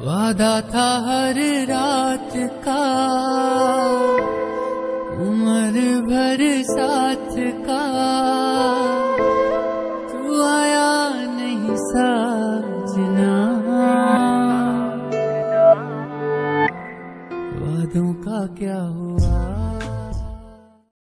वादा था हर रात का, उम्र भर साथ का।